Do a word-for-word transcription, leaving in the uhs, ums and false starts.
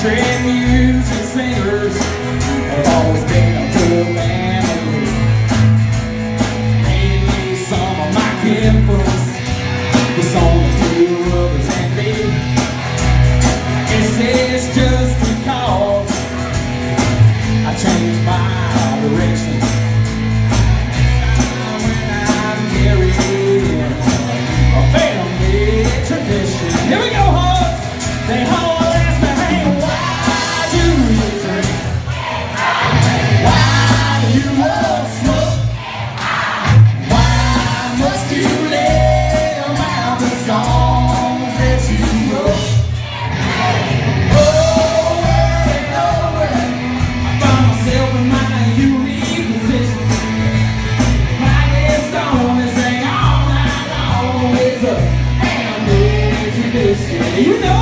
country music singers have always been a full family. Mainly some of my kinfolks, with only two brothers and me. I guess it's just because I changed my direction when I'm carrying a family tradition. Here we go, Hogs! They all ask me, hey, why do you drink? Why do you love smoke? Why must you live out the songs that you wrote? Over and over, I found myself in my unique position. Like stone and sing all night long. It's a family tradition. You know